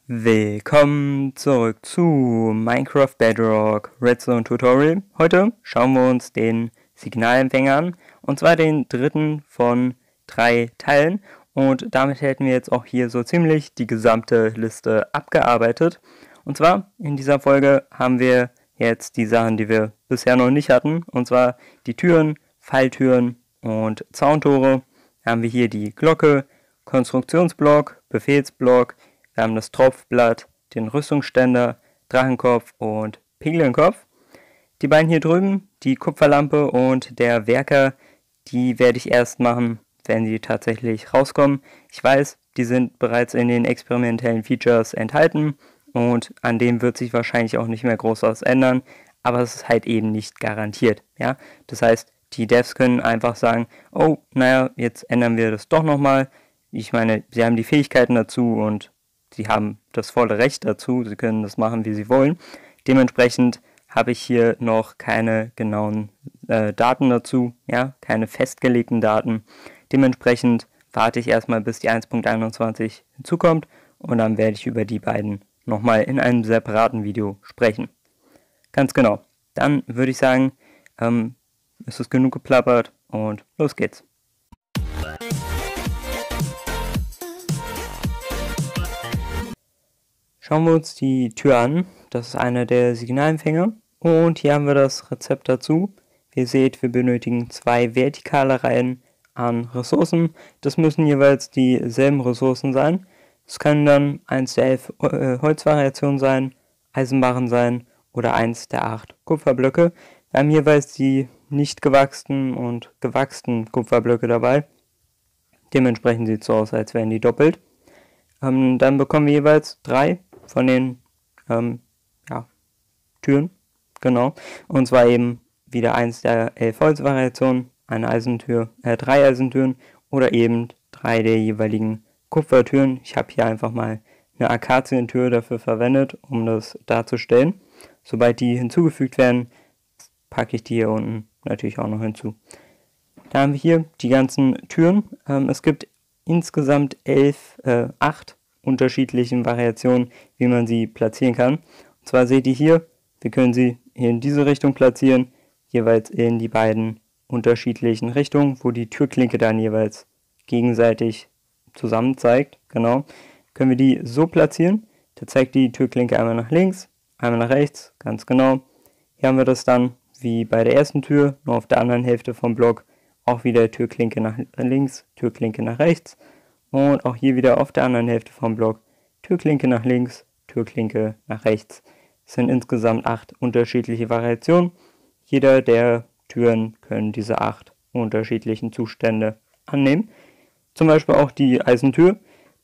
Willkommen zurück zu Minecraft Bedrock Redstone Tutorial. Heute schauen wir uns den Signalempfänger an, und zwar den dritten von 3 Teilen, und damit hätten wir jetzt auch hier so ziemlich die gesamte Liste abgearbeitet. Und zwar in dieser Folge haben wir jetzt die Sachen, die wir bisher noch nicht hatten, und zwar die Türen, Falltüren und Zauntore. Da haben wir hier die Glocke, Konstruktionsblock, Befehlsblock. Wir haben das Tropfblatt, den Rüstungsständer, Drachenkopf und Piglenkopf. Die beiden hier drüben, die Kupferlampe und der Werker, die werde ich erst machen, wenn sie tatsächlich rauskommen. Ich weiß, die sind bereits in den experimentellen Features enthalten und an dem wird sich wahrscheinlich auch nicht mehr groß was ändern, aber es ist halt eben nicht garantiert. Ja? Das heißt, die Devs können einfach sagen, oh, naja, jetzt ändern wir das doch nochmal. Ich meine, sie haben die Fähigkeiten dazu und sie haben das volle Recht dazu, sie können das machen, wie sie wollen. Dementsprechend habe ich hier noch keine genauen Daten dazu, ja, keine festgelegten Daten. Dementsprechend warte ich erstmal, bis die 1.21 hinzukommt und dann werde ich über die beiden nochmal in einem separaten Video sprechen. Ganz genau. Dann würde ich sagen, ist es genug geplappert und los geht's. Schauen wir uns die Tür an. Das ist einer der Signalempfänger und hier haben wir das Rezept dazu. Wie ihr seht, wir benötigen 2 vertikale Reihen an Ressourcen. Das müssen jeweils dieselben Ressourcen sein. Es können dann 1 der 11 Holzvariationen sein, Eisenbarren sein oder 1 der 8 Kupferblöcke. Wir haben jeweils die nicht gewachsenen und gewachsenen Kupferblöcke dabei. Dementsprechend sieht es so aus, als wären die doppelt. Dann bekommen wir jeweils 3 von den Türen, genau, und zwar eben wieder 1 der 11 Holzvariationen, eine Eisentür, 3 Eisentüren oder eben 3 der jeweiligen Kupfertüren. Ich habe hier einfach mal eine Akazientür dafür verwendet, um das darzustellen. Sobald die hinzugefügt werden, packe ich die hier unten natürlich auch noch hinzu. Da haben wir hier die ganzen Türen. Es gibt insgesamt 8 unterschiedlichen Variationen, wie man sie platzieren kann. Und zwar seht ihr hier, wir können sie hier in diese Richtung platzieren, jeweils in die beiden unterschiedlichen Richtungen, wo die Türklinke dann jeweils gegenseitig zusammen zeigt. Genau, können wir die so platzieren. Da zeigt die Türklinke einmal nach links, einmal nach rechts, ganz genau. Hier haben wir das dann wie bei der ersten Tür, nur auf der anderen Hälfte vom Block, auch wieder Türklinke nach links, Türklinke nach rechts. Und auch hier wieder auf der anderen Hälfte vom Block Türklinke nach links, Türklinke nach rechts. Es sind insgesamt 8 unterschiedliche Variationen. Jeder der Türen können diese 8 unterschiedlichen Zustände annehmen. Zum Beispiel auch die Eisentür.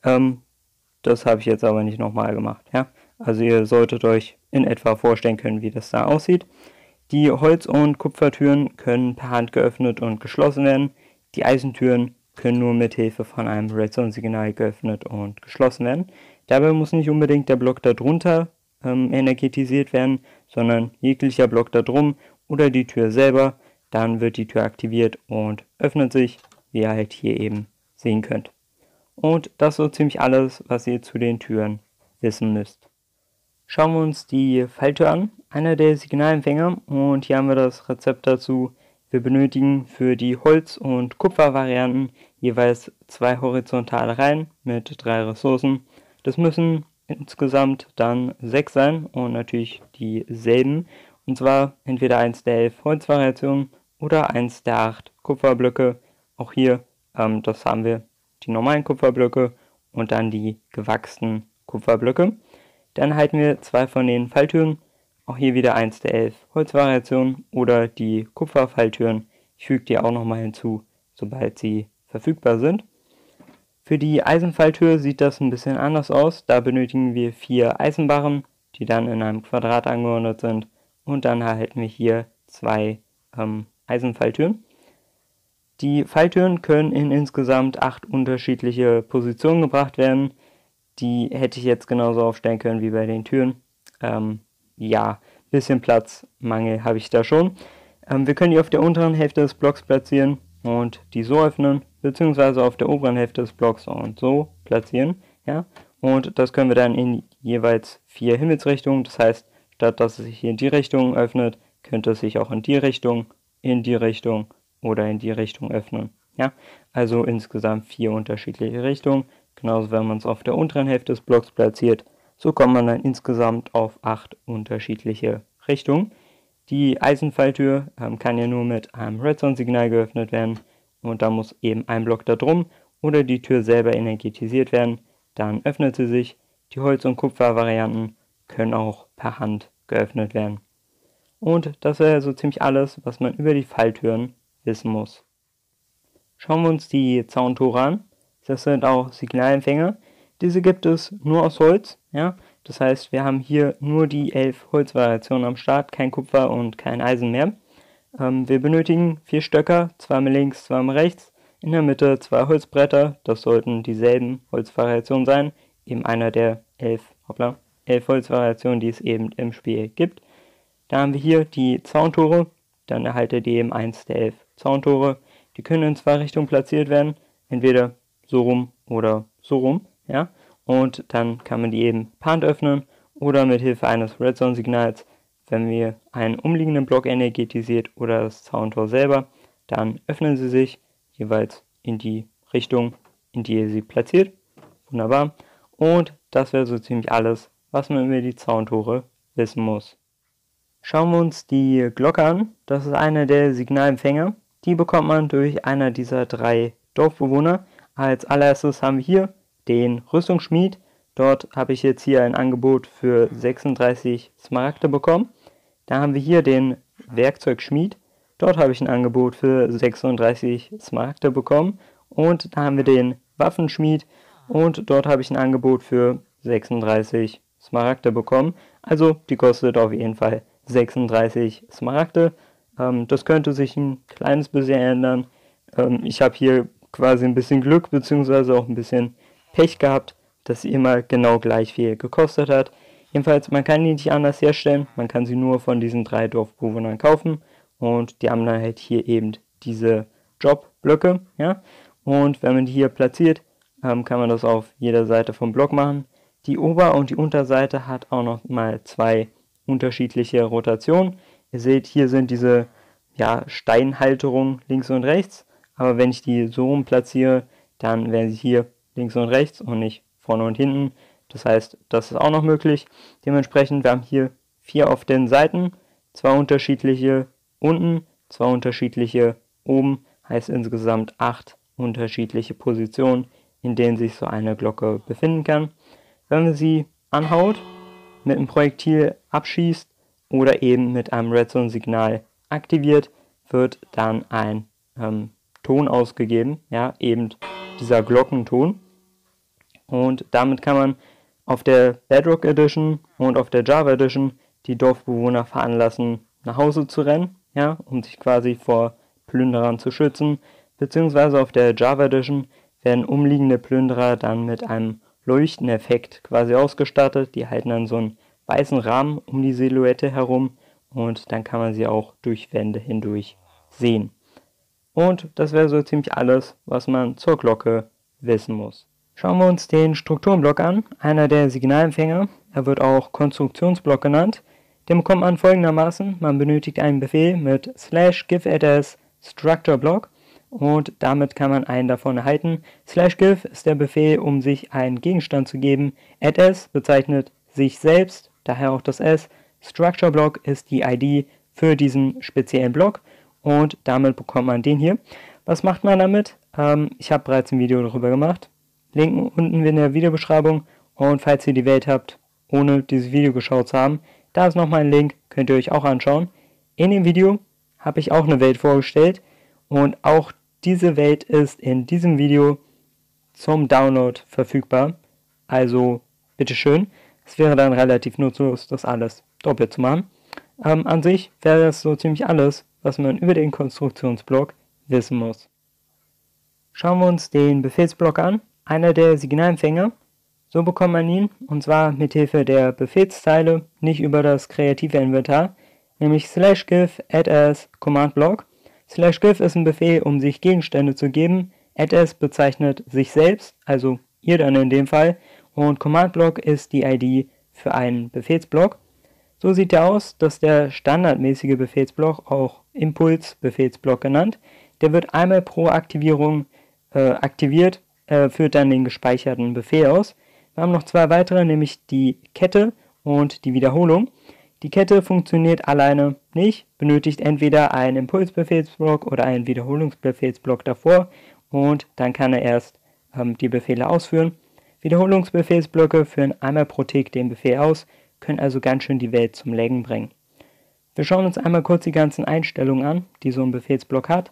Das habe ich jetzt aber nicht nochmal gemacht. Ja? Also ihr solltet euch in etwa vorstellen können, wie das da aussieht. Die Holz- und Kupfertüren können per Hand geöffnet und geschlossen werden. Die Eisentüren können nur mit Hilfe von einem Redstone-Signal geöffnet und geschlossen werden. Dabei muss nicht unbedingt der Block darunter energetisiert werden, sondern jeglicher Block da drum oder die Tür selber. Dann wird die Tür aktiviert und öffnet sich, wie ihr halt hier eben sehen könnt. Und das ist so ziemlich alles, was ihr zu den Türen wissen müsst. Schauen wir uns die Falltür an, einer der Signalempfänger, und hier haben wir das Rezept dazu. Wir benötigen für die Holz- und Kupfervarianten jeweils 2 horizontale Reihen mit 3 Ressourcen. Das müssen insgesamt dann 6 sein und natürlich dieselben. Und zwar entweder 1 der 11 Holzvariationen oder 1 der 8 Kupferblöcke. Auch hier, das haben wir die normalen Kupferblöcke und dann die gewachsenen Kupferblöcke. Dann erhalten wir 2 von den Falltüren. Auch hier wieder 1 der 11 Holzvariationen oder die Kupferfalltüren. Ich füge die auch nochmal hinzu, sobald sie verfügbar sind. Für die Eisenfalltür sieht das ein bisschen anders aus. Da benötigen wir 4 Eisenbarren, die dann in einem Quadrat angeordnet sind. Und dann erhalten wir hier 2 Eisenfalltüren. Die Falltüren können in insgesamt 8 unterschiedliche Positionen gebracht werden. Die hätte ich jetzt genauso aufstellen können wie bei den Türen. Ja, bisschen Platzmangel habe ich da schon. Wir können die auf der unteren Hälfte des Blocks platzieren und die so öffnen, beziehungsweise auf der oberen Hälfte des Blocks und so platzieren. Ja? und das können wir dann in jeweils 4 Himmelsrichtungen. Das heißt, statt dass es sich hier in die Richtung öffnet, könnte es sich auch in die Richtung oder in die Richtung öffnen. Ja, also insgesamt 4 unterschiedliche Richtungen. Genauso, wenn man es auf der unteren Hälfte des Blocks platziert, so kommt man dann insgesamt auf 8 unterschiedliche Richtungen. Die Eisenfalltür kann ja nur mit einem Redstone-Signal geöffnet werden und da muss eben ein Block da drum oder die Tür selber energetisiert werden. Dann öffnet sie sich. Die Holz- und Kupfer-Varianten können auch per Hand geöffnet werden. Und das wäre so ziemlich alles, was man über die Falltüren wissen muss. Schauen wir uns die Zauntore an. Das sind auch Signalempfänger. Diese gibt es nur aus Holz. Ja? Das heißt, wir haben hier nur die 11 Holzvariationen am Start, kein Kupfer und kein Eisen mehr. Wir benötigen 4 Stöcker, 2 mal links, 2 mal rechts. In der Mitte 2 Holzbretter, das sollten dieselben Holzvariationen sein. Eben einer der 11 Holzvariationen, die es eben im Spiel gibt. Da haben wir hier die Zauntore, dann erhaltet ihr eben eins der 11 Zauntore. Die können in 2 Richtungen platziert werden, entweder so rum oder so rum. Ja? Und dann kann man die eben per Hand öffnen oder mit Hilfe eines Redstone-Signals, wenn wir einen umliegenden Block energetisiert oder das Zauntor selber, dann öffnen sie sich jeweils in die Richtung, in die ihr sie platziert. Wunderbar. Und das wäre so ziemlich alles, was man über die Zauntore wissen muss. Schauen wir uns die Glocke an. Das ist einer der Signalempfänger. Die bekommt man durch einer dieser 3 Dorfbewohner. Als allererstes haben wir hier den Rüstungsschmied. Dort habe ich jetzt hier ein Angebot für 36 Smaragde bekommen. Da haben wir hier den Werkzeugschmied. Dort habe ich ein Angebot für 36 Smaragde bekommen. Und da haben wir den Waffenschmied. Und dort habe ich ein Angebot für 36 Smaragde bekommen. Also die kostet auf jeden Fall 36 Smaragde. Das könnte sich ein kleines bisschen ändern. Ich habe hier quasi ein bisschen Glück bzw. auch ein bisschen Pech gehabt, dass sie immer genau gleich viel gekostet hat. Jedenfalls, man kann die nicht anders herstellen. Man kann sie nur von diesen 3 Dorfbewohnern kaufen. Und die haben dann halt hier eben diese Jobblöcke. Ja? Und wenn man die hier platziert, kann man das auf jeder Seite vom Block machen. Die Ober- und die Unterseite hat auch noch mal 2 unterschiedliche Rotationen. Ihr seht, hier sind diese Steinhalterungen links und rechts. Aber wenn ich die so rum platziere, dann wären sie hier links und rechts und nicht vorne und hinten. Das heißt, das ist auch noch möglich. Dementsprechend, wir haben hier 4 auf den Seiten, 2 unterschiedliche unten, 2 unterschiedliche oben, heißt insgesamt 8 unterschiedliche Positionen, in denen sich so eine Glocke befinden kann. Wenn man sie anhaut, mit einem Projektil abschießt oder eben mit einem Redstone-Signal aktiviert, wird dann ein Ton ausgegeben, ja, eben dieser Glockenton. Und damit kann man auf der Bedrock Edition und auf der Java Edition die Dorfbewohner veranlassen, nach Hause zu rennen, ja, um sich quasi vor Plünderern zu schützen. Beziehungsweise auf der Java Edition werden umliegende Plünderer dann mit einem Leuchteneffekt quasi ausgestattet. Die halten dann so einen weißen Rahmen um die Silhouette herum und dann kann man sie auch durch Wände hindurch sehen. Und das wäre so ziemlich alles, was man zur Glocke wissen muss. Schauen wir uns den Strukturenblock an, einer der Signalempfänger. Er wird auch Konstruktionsblock genannt. Den bekommt man folgendermaßen: Man benötigt einen Befehl mit /give_add_as structure_block und damit kann man einen davon erhalten. /give ist der Befehl, um sich einen Gegenstand zu geben. add_as bezeichnet sich selbst, daher auch das S. structure_block ist die ID für diesen speziellen Block und damit bekommt man den hier. Was macht man damit? Ich habe bereits ein Video darüber gemacht. Link unten in der Videobeschreibung, und falls ihr die Welt habt, ohne dieses Video geschaut zu haben, da ist nochmal ein Link, könnt ihr euch auch anschauen. In dem Video habe ich auch eine Welt vorgestellt und auch diese Welt ist in diesem Video zum Download verfügbar. Also bitteschön, es wäre dann relativ nutzlos, das alles doppelt zu machen. An sich wäre das so ziemlich alles, was man über den Konstruktionsblock wissen muss. Schauen wir uns den Befehlsblock an, einer der Signalempfänger. So bekommt man ihn, und zwar mit Hilfe der Befehlszeile, nicht über das kreative Inventar, nämlich /give_add_as Command-Block. /give ist ein Befehl, um sich Gegenstände zu geben. add_as bezeichnet sich selbst, also ihr dann in dem Fall, und Command-Block ist die ID für einen Befehlsblock. So sieht er aus, dass der standardmäßige Befehlsblock, auch Impuls-Befehlsblock genannt, der wird einmal pro Aktivierung aktiviert, führt dann den gespeicherten Befehl aus. Wir haben noch zwei weitere, nämlich die Kette und die Wiederholung. Die Kette funktioniert alleine nicht, benötigt entweder einen Impulsbefehlsblock oder einen Wiederholungsbefehlsblock davor und dann kann er erst die Befehle ausführen. Wiederholungsbefehlsblöcke führen einmal pro Tick den Befehl aus, können also ganz schön die Welt zum Laggen bringen. Wir schauen uns einmal kurz die ganzen Einstellungen an, die so ein Befehlsblock hat.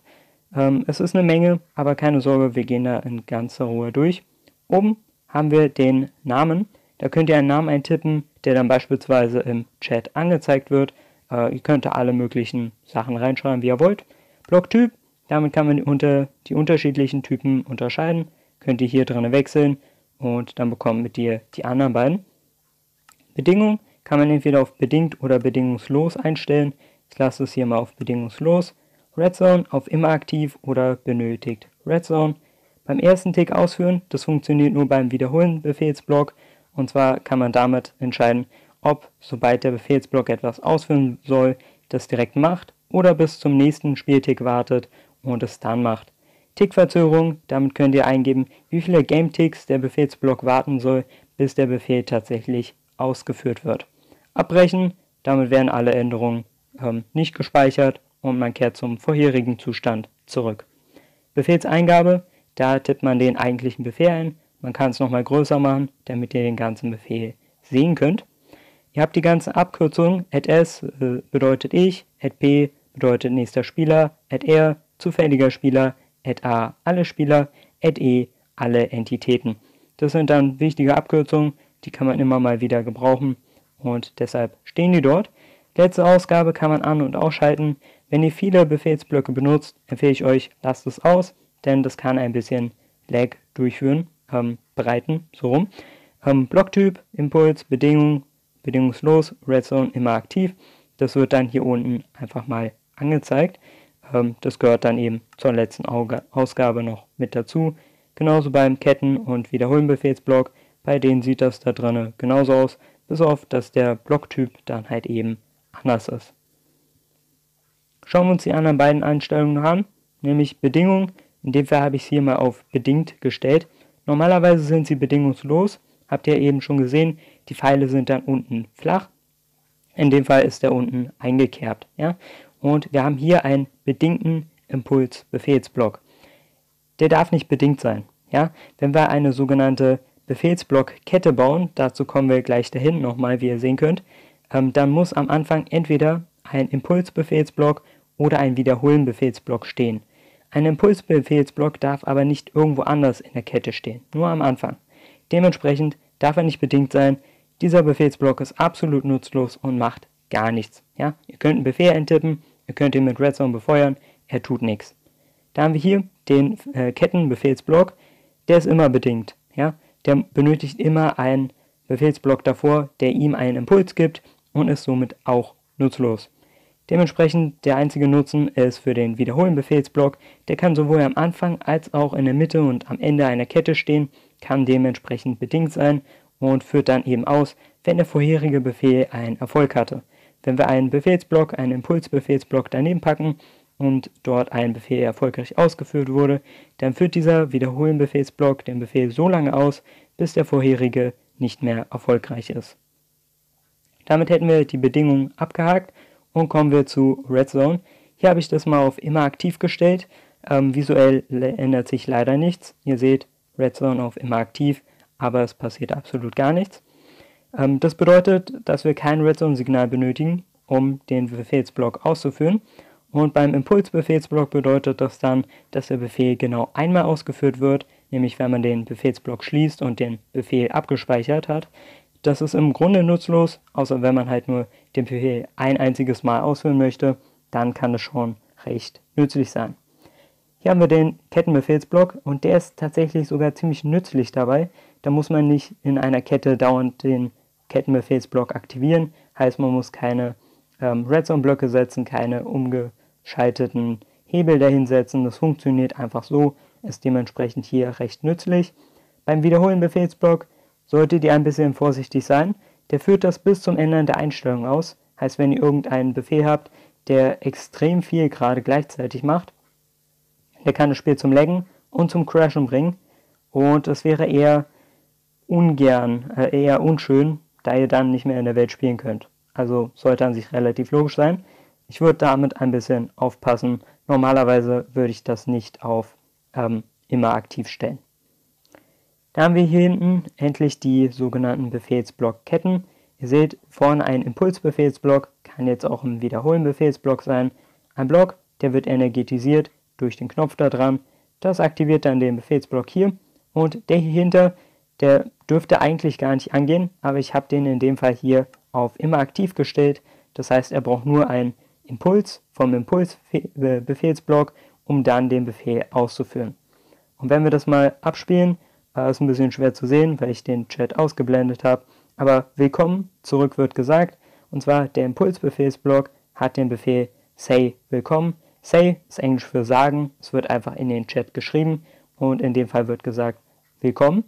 Es ist eine Menge, aber keine Sorge, wir gehen da in ganzer Ruhe durch. Oben haben wir den Namen. Da könnt ihr einen Namen eintippen, der dann beispielsweise im Chat angezeigt wird. Ihr könnt da alle möglichen Sachen reinschreiben, wie ihr wollt. Blocktyp, damit kann man die unterschiedlichen Typen unterscheiden. Könnt ihr hier drin wechseln und dann bekommt ihr die anderen beiden. Bedingung kann man entweder auf bedingt oder bedingungslos einstellen. Ich lasse es hier mal auf bedingungslos. Redzone auf immer aktiv oder benötigt Redzone. Beim ersten Tick ausführen, das funktioniert nur beim Wiederholen Befehlsblock. Und zwar kann man damit entscheiden, ob, sobald der Befehlsblock etwas ausführen soll, das direkt macht oder bis zum nächsten Spieltick wartet und es dann macht. Tickverzögerung, damit könnt ihr eingeben, wie viele Game-Ticks der Befehlsblock warten soll, bis der Befehl tatsächlich ausgeführt wird. Abbrechen, damit werden alle Änderungen nicht gespeichert und man kehrt zum vorherigen Zustand zurück. Befehlseingabe, da tippt man den eigentlichen Befehl ein. Man kann es nochmal größer machen, damit ihr den ganzen Befehl sehen könnt. Ihr habt die ganzen Abkürzungen. @s bedeutet ich, @p bedeutet nächster Spieler, @r zufälliger Spieler, @a alle Spieler, @e alle Entitäten. Das sind dann wichtige Abkürzungen, die kann man immer mal wieder gebrauchen und deshalb stehen die dort. Letzte Ausgabe kann man an- und ausschalten. Wenn ihr viele Befehlsblöcke benutzt, empfehle ich euch, lasst es aus, denn das kann ein bisschen Lag bereiten, so rum. Blocktyp, Impuls, Bedingung, bedingungslos, Redzone immer aktiv. Das wird dann hier unten einfach mal angezeigt. Das gehört dann eben zur letzten Ausgabe noch mit dazu. Genauso beim Ketten- und Wiederholen-Befehlsblock, bei denen sieht das da drin genauso aus, bis auf, dass der Blocktyp dann halt eben anders ist. Schauen wir uns die anderen beiden Einstellungen an, nämlich Bedingungen. In dem Fall habe ich es hier mal auf bedingt gestellt. Normalerweise sind sie bedingungslos, habt ihr eben schon gesehen, die Pfeile sind dann unten flach. In dem Fall ist der unten eingekerbt. Ja? Und wir haben hier einen bedingten Impuls-Befehlsblock. Der darf nicht bedingt sein. Ja? Wenn wir eine sogenannte Befehlsblock-Kette bauen, dazu kommen wir gleich dahin nochmal, wie ihr sehen könnt, dann muss am Anfang entweder ein Impulsbefehlsblock oder ein Wiederholen-Befehlsblock stehen. Ein Impulsbefehlsblock darf aber nicht irgendwo anders in der Kette stehen, nur am Anfang. Dementsprechend darf er nicht bedingt sein. Dieser Befehlsblock ist absolut nutzlos und macht gar nichts. Ja? Ihr könnt einen Befehl eintippen, ihr könnt ihn mit Redzone befeuern, er tut nichts. Da haben wir hier den Kettenbefehlsblock, der ist immer bedingt. Ja? Der benötigt immer einen Befehlsblock davor, der ihm einen Impuls gibt und ist somit auch nutzlos. Dementsprechend der einzige Nutzen ist für den Wiederholen-Befehlsblock, der kann sowohl am Anfang als auch in der Mitte und am Ende einer Kette stehen, kann dementsprechend bedingt sein und führt dann eben aus, wenn der vorherige Befehl einen Erfolg hatte. Wenn wir einen Befehlsblock, einen Impulsbefehlsblock daneben packen und dort ein Befehl erfolgreich ausgeführt wurde, dann führt dieser Wiederholen-Befehlsblock den Befehl so lange aus, bis der vorherige nicht mehr erfolgreich ist. Damit hätten wir die Bedingungen abgehakt und kommen wir zu Redzone. Hier habe ich das mal auf immer aktiv gestellt. Visuell ändert sich leider nichts. Ihr seht Redzone auf immer aktiv, aber es passiert absolut gar nichts. Das bedeutet, dass wir kein Redzone-Signal benötigen, um den Befehlsblock auszuführen. Und beim Impulsbefehlsblock bedeutet das dann, dass der Befehl genau einmal ausgeführt wird, nämlich wenn man den Befehlsblock schließt und den Befehl abgespeichert hat. Das ist im Grunde nutzlos, außer wenn man halt nur den Befehl ein einziges Mal ausführen möchte, dann kann es schon recht nützlich sein. Hier haben wir den Kettenbefehlsblock und der ist tatsächlich sogar ziemlich nützlich dabei. Da muss man nicht in einer Kette dauernd den Kettenbefehlsblock aktivieren, heißt man muss keine Redzone-Blöcke setzen, keine umgeschalteten Hebel dahinsetzen. Das funktioniert einfach so, ist dementsprechend hier recht nützlich. Beim Wiederholen-Befehlsblock solltet ihr ein bisschen vorsichtig sein. Der führt das bis zum Ändern der Einstellung aus. Heißt, wenn ihr irgendeinen Befehl habt, der extrem viel gerade gleichzeitig macht, der kann das Spiel zum Laggen und zum Crashen bringen. Und es wäre eher unschön, da ihr dann nicht mehr in der Welt spielen könnt. Also sollte an sich relativ logisch sein. Ich würde damit ein bisschen aufpassen. Normalerweise würde ich das nicht auf immer aktiv stellen. Da haben wir hier hinten endlich die sogenannten Befehlsblockketten. Ihr seht vorne ein Impulsbefehlsblock, kann jetzt auch ein Wiederholen-Befehlsblock sein. Ein Block, der wird energetisiert durch den Knopf da dran. Das aktiviert dann den Befehlsblock hier. Und der hier hinter, der dürfte eigentlich gar nicht angehen, aber ich habe den in dem Fall hier auf immer aktiv gestellt. Das heißt, er braucht nur einen Impuls vom Impulsbefehlsblock, um dann den Befehl auszuführen. Und wenn wir das mal abspielen, ist ein bisschen schwer zu sehen, weil ich den Chat ausgeblendet habe. Aber willkommen zurück wird gesagt. Und zwar der Impulsbefehlsblock hat den Befehl say willkommen. Say ist Englisch für sagen. Es wird einfach in den Chat geschrieben. Und in dem Fall wird gesagt willkommen.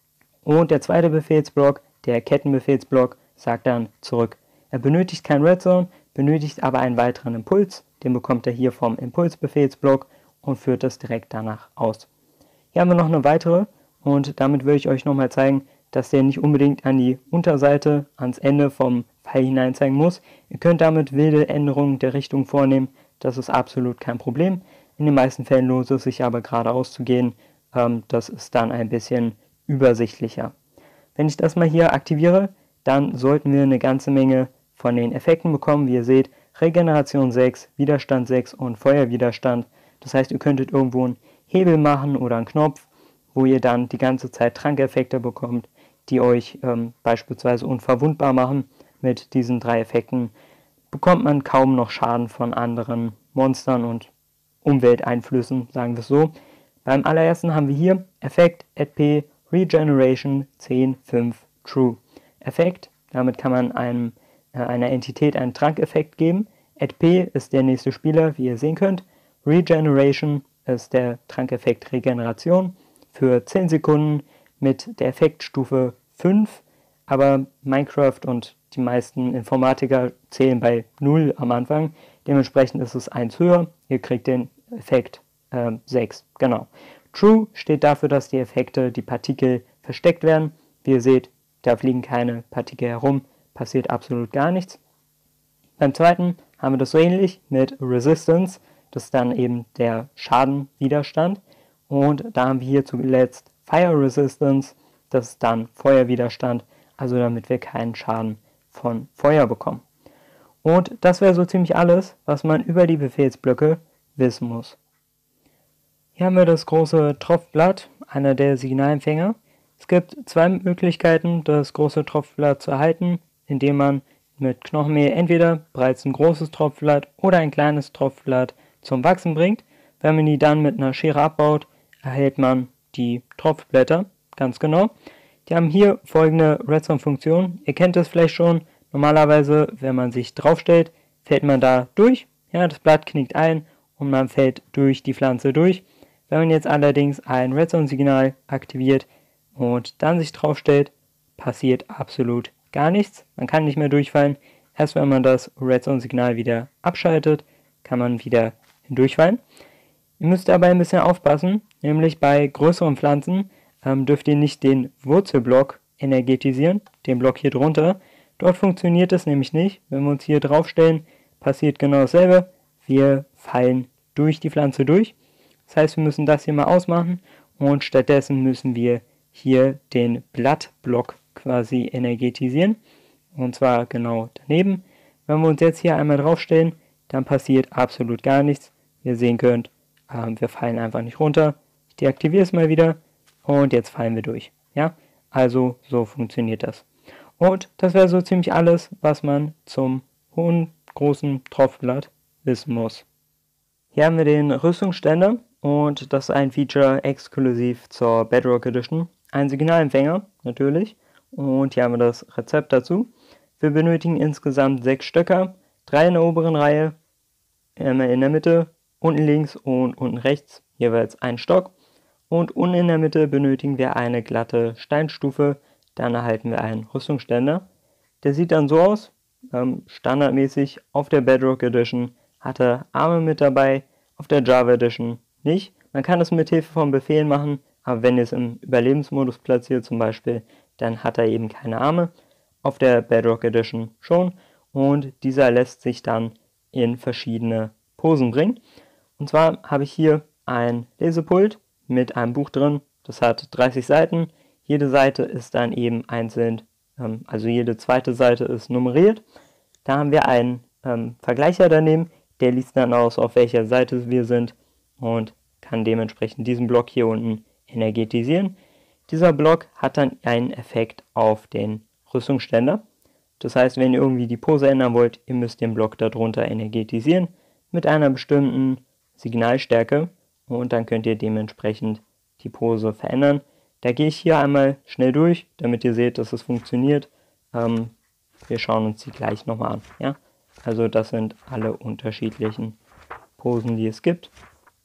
Und der zweite Befehlsblock, der Kettenbefehlsblock, sagt dann zurück. Er benötigt kein Redzone, benötigt aber einen weiteren Impuls. Den bekommt er hier vom Impulsbefehlsblock und führt das direkt danach aus. Hier haben wir noch eine weitere. Und damit will ich euch nochmal zeigen, dass der nicht unbedingt an die Unterseite, ans Ende vom Pfeil hinein zeigen muss. Ihr könnt damit wilde Änderungen der Richtung vornehmen, das ist absolut kein Problem. In den meisten Fällen lohnt es sich aber geradeaus zu gehen, das ist dann ein bisschen übersichtlicher. Wenn ich das mal hier aktiviere, dann sollten wir eine ganze Menge von den Effekten bekommen. Wie ihr seht, Regeneration 6, Widerstand 6 und Feuerwiderstand. Das heißt, ihr könntet irgendwo einen Hebel machen oder einen Knopf, wo ihr dann die ganze Zeit Trankeffekte bekommt, die euch beispielsweise unverwundbar machen. Mit diesen 3 Effekten bekommt man kaum noch Schaden von anderen Monstern und Umwelteinflüssen, sagen wir es so. Beim allerersten haben wir hier Effekt AdP Regeneration 10.5 True. Effekt, damit kann man einer Entität einen Trankeffekt geben. AdP ist der nächste Spieler, wie ihr sehen könnt. Regeneration ist der Trankeffekt Regeneration für 10 Sekunden mit der Effektstufe 5, aber Minecraft und die meisten Informatiker zählen bei 0 am Anfang, dementsprechend ist es 1 höher, ihr kriegt den Effekt 6, genau. True steht dafür, dass die Effekte, die Partikel versteckt werden. Wie ihr seht, da fliegen keine Partikel herum, passiert absolut gar nichts. Beim zweiten haben wir das so ähnlich mit Resistance, das ist dann eben der Schadenwiderstand. Und da haben wir hier zuletzt Fire Resistance, das ist dann Feuerwiderstand, also damit wir keinen Schaden von Feuer bekommen. Und das wäre so ziemlich alles, was man über die Befehlsblöcke wissen muss. Hier haben wir das große Tropfblatt, einer der Signalempfänger. Es gibt 2 Möglichkeiten, das große Tropfblatt zu erhalten, indem man mit Knochenmehl entweder bereits ein großes Tropfblatt oder ein kleines Tropfblatt zum Wachsen bringt. Wenn man die dann mit einer Schere abbaut, erhält man die Tropfblätter, ganz genau. Die haben hier folgende Redstone-Funktion. Ihr kennt es vielleicht schon. Normalerweise, wenn man sich draufstellt, fällt man da durch. Ja, das Blatt knickt ein und man fällt durch die Pflanze durch. Wenn man jetzt allerdings ein Redstone-Signal aktiviert und dann sich draufstellt, passiert absolut gar nichts. Man kann nicht mehr durchfallen. Erst wenn man das Redstone-Signal wieder abschaltet, kann man wieder hindurchfallen. Ihr müsst dabei ein bisschen aufpassen, nämlich bei größeren Pflanzen dürft ihr nicht den Wurzelblock energetisieren, den Block hier drunter. Dort funktioniert es nämlich nicht. Wenn wir uns hier draufstellen, passiert genau dasselbe. Wir fallen durch die Pflanze durch. Das heißt, wir müssen das hier mal ausmachen und stattdessen müssen wir hier den Blattblock quasi energetisieren. Und zwar genau daneben. Wenn wir uns jetzt hier einmal draufstellen, dann passiert absolut gar nichts. Wie ihr sehen könnt, wir fallen einfach nicht runter. Ich deaktiviere es mal wieder und jetzt fallen wir durch. Ja, also so funktioniert das. Und das wäre so ziemlich alles, was man zum hohen, großen Tropfblatt wissen muss. Hier haben wir den Rüstungsständer und das ist ein Feature exklusiv zur Bedrock Edition. Ein Signalempfänger natürlich und hier haben wir das Rezept dazu. Wir benötigen insgesamt 6 Stöcker, 3 in der oberen Reihe, einmal in der Mitte, unten links und unten rechts jeweils ein Stock und unten in der Mitte benötigen wir eine glatte Steinstufe, dann erhalten wir einen Rüstungsständer. Der sieht dann so aus, standardmäßig auf der Bedrock Edition hat er Arme mit dabei, auf der Java Edition nicht. Man kann es mit Hilfe von Befehlen machen, aber wenn ihr es im Überlebensmodus platziert zum Beispiel, dann hat er eben keine Arme. Auf der Bedrock Edition schon, und dieser lässt sich dann in verschiedene Posen bringen. Und zwar habe ich hier ein Lesepult mit einem Buch drin, das hat 30 Seiten. Jede Seite ist dann eben einzeln, also jede zweite Seite ist nummeriert. Da haben wir einen Vergleicher daneben, der liest dann aus, auf welcher Seite wir sind und kann dementsprechend diesen Block hier unten energetisieren. Dieser Block hat dann einen Effekt auf den Rüstungsständer. Das heißt, wenn ihr irgendwie die Pose ändern wollt, ihr müsst den Block darunter energetisieren mit einer bestimmten Signalstärke und dann könnt ihr dementsprechend die Pose verändern. Da gehe ich hier einmal schnell durch, damit ihr seht, dass es funktioniert. Wir schauen uns die gleich nochmal an. Ja? Also das sind alle unterschiedlichen Posen, die es gibt.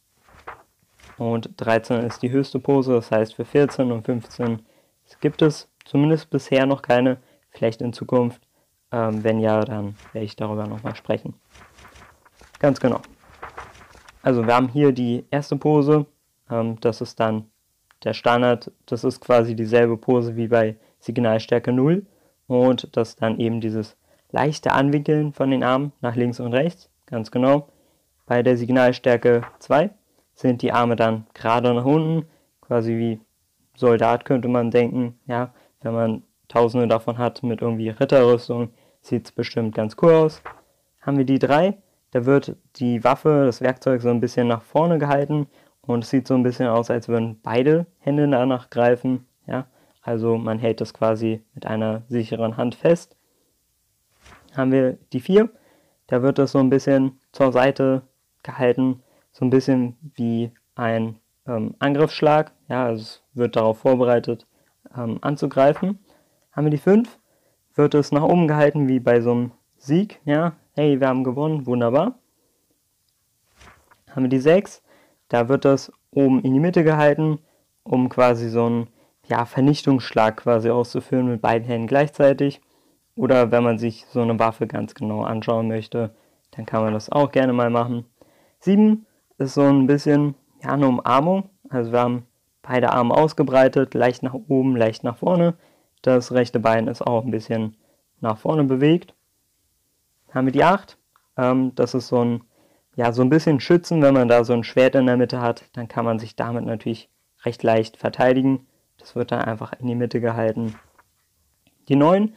Und 13 ist die höchste Pose, das heißt für 14 und 15 gibt es zumindest bisher noch keine, vielleicht in Zukunft. Wenn ja, dann werde ich darüber nochmal sprechen. Ganz genau. Also wir haben hier die erste Pose, das ist dann der Standard, das ist quasi dieselbe Pose wie bei Signalstärke 0 und das ist dann eben dieses leichte Anwinkeln von den Armen nach links und rechts, ganz genau. Bei der Signalstärke 2 sind die Arme dann gerade nach unten, quasi wie Soldat könnte man denken, ja, wenn man Tausende davon hat mit irgendwie Ritterrüstung, sieht es bestimmt ganz cool aus. Haben wir die 3, da wird die Waffe, das Werkzeug so ein bisschen nach vorne gehalten und es sieht so ein bisschen aus, als würden beide Hände danach greifen, ja, also man hält das quasi mit einer sicheren Hand fest. Haben wir die 4, da wird das so ein bisschen zur Seite gehalten, so ein bisschen wie ein Angriffsschlag, ja, also es wird darauf vorbereitet anzugreifen. Haben wir die 5, wird es nach oben gehalten wie bei so einem Sieg, ja, hey, wir haben gewonnen, wunderbar. Haben wir die 6, da wird das oben in die Mitte gehalten, um quasi so einen Vernichtungsschlag quasi auszuführen mit beiden Händen gleichzeitig. Oder wenn man sich so eine Waffe ganz genau anschauen möchte, dann kann man das auch gerne mal machen. 7 ist so ein bisschen eine Umarmung, also wir haben beide Arme ausgebreitet, leicht nach oben, leicht nach vorne. Das rechte Bein ist auch ein bisschen nach vorne bewegt. Haben wir die 8, das ist so ein bisschen Schützen, wenn man da so ein Schwert in der Mitte hat, dann kann man sich damit natürlich recht leicht verteidigen. Das wird dann einfach in die Mitte gehalten. Die 9,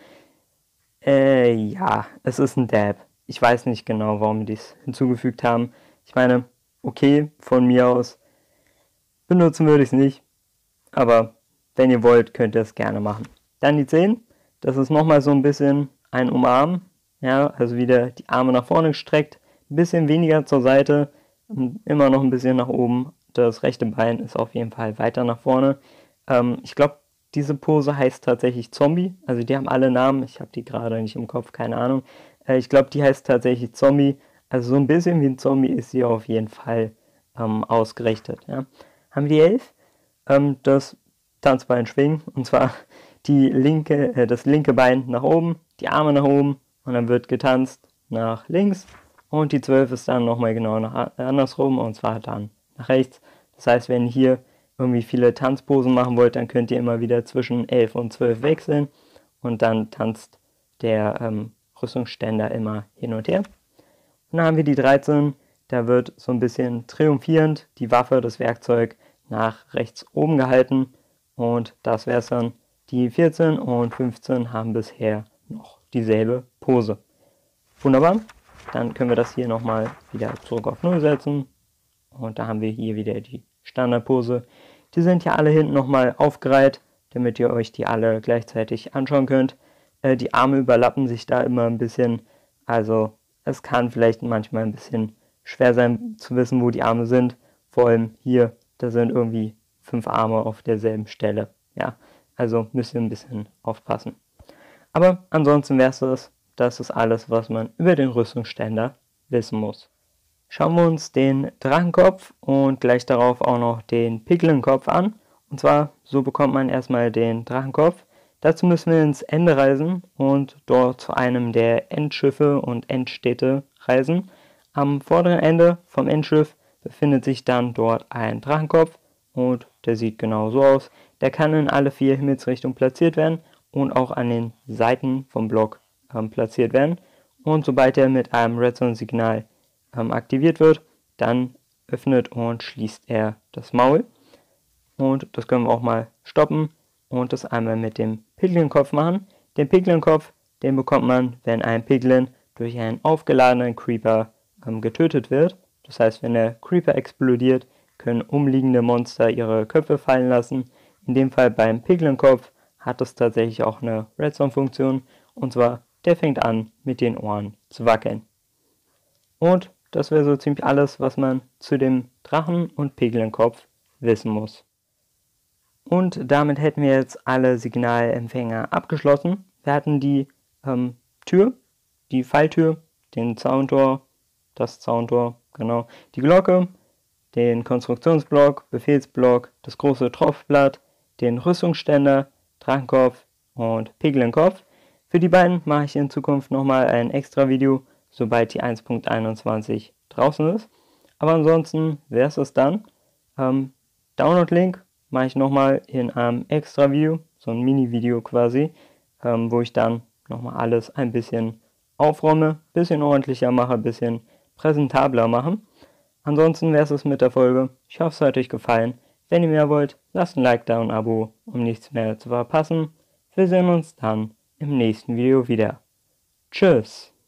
es ist ein Dab. Ich weiß nicht genau, warum die es hinzugefügt haben. Ich meine, okay, von mir aus benutzen würde ich es nicht, aber wenn ihr wollt, könnt ihr es gerne machen. Dann die 10, das ist nochmal so ein bisschen ein Umarmen, ja, also wieder die Arme nach vorne gestreckt, ein bisschen weniger zur Seite, immer noch ein bisschen nach oben. Das rechte Bein ist auf jeden Fall weiter nach vorne. Ich glaube, diese Pose heißt tatsächlich Zombie, also die haben alle Namen, ich habe die gerade nicht im Kopf, keine Ahnung. Ich glaube, die heißt tatsächlich Zombie, also so ein bisschen wie ein Zombie ist sie auf jeden Fall ausgerichtet. Ja. Haben wir die 11, das Tanzbein schwingen, und zwar das linke Bein nach oben, die Arme nach oben und dann wird getanzt nach links und die 12 ist dann nochmal genau andersrum und zwar dann nach rechts. Das heißt, wenn ihr hier irgendwie viele Tanzposen machen wollt, dann könnt ihr immer wieder zwischen 11 und 12 wechseln und dann tanzt der Rüstungsständer immer hin und her. Und dann haben wir die 13, da wird so ein bisschen triumphierend die Waffe, das Werkzeug nach rechts oben gehalten und das wäre es dann. Die 14 und 15 haben bisher noch dieselbe Pose. Wunderbar, dann können wir das hier nochmal wieder zurück auf 0 setzen und da haben wir hier wieder die Standardpose. Die sind ja alle hinten nochmal aufgereiht, damit ihr euch die alle gleichzeitig anschauen könnt. Die Arme überlappen sich da immer ein bisschen, also es kann vielleicht manchmal ein bisschen schwer sein zu wissen, wo die Arme sind. Vor allem hier, da sind irgendwie 5 Arme auf derselben Stelle. Ja, also müsst ihr ein bisschen aufpassen. Aber ansonsten wäre es das. Das ist alles, was man über den Rüstungsständer wissen muss. Schauen wir uns den Drachenkopf und gleich darauf auch noch den Piglin-Kopf an. Und zwar, so bekommt man erstmal den Drachenkopf. Dazu müssen wir ins Ende reisen und dort zu einem der Endschiffe und Endstädte reisen. Am vorderen Ende vom Endschiff befindet sich dann dort ein Drachenkopf und der sieht genau so aus. Der kann in alle 4 Himmelsrichtungen platziert werden und auch an den Seiten vom Block platziert werden. Und sobald er mit einem Redstone-Signal aktiviert wird, dann öffnet und schließt er das Maul. Und das können wir auch mal stoppen und das einmal mit dem Piglin-Kopf machen. Den Piglin-Kopf, den bekommt man, wenn ein Piglin durch einen aufgeladenen Creeper getötet wird. Das heißt, wenn der Creeper explodiert, können umliegende Monster ihre Köpfe fallen lassen. In dem Fall beim Piglin-Kopf hat es tatsächlich auch eine Redstone-Funktion. Und zwar, der fängt an, mit den Ohren zu wackeln. Und das wäre so ziemlich alles, was man zu dem Drachen- und Piglin-Kopf wissen muss. Und damit hätten wir jetzt alle Signalempfänger abgeschlossen. Wir hatten die Tür, die Falltür, den Zauntor, das Zauntor, genau, die Glocke, den Konstruktionsblock, Befehlsblock, das große Tropfblatt, den Rüstungsständer, Drachenkopf und Piglin-Kopf. Für die beiden mache ich in Zukunft nochmal ein extra Video, sobald die 1.21 draußen ist. Aber ansonsten wäre es das dann. Download-Link mache ich nochmal in einem extra Video, so ein Mini-Video quasi, wo ich dann nochmal alles ein bisschen aufräume, bisschen ordentlicher mache, bisschen präsentabler mache. Ansonsten wäre es mit der Folge. Ich hoffe, es hat euch gefallen. Wenn ihr mehr wollt, lasst ein Like da und ein Abo, um nichts mehr zu verpassen. Wir sehen uns dann im nächsten Video wieder. Tschüss!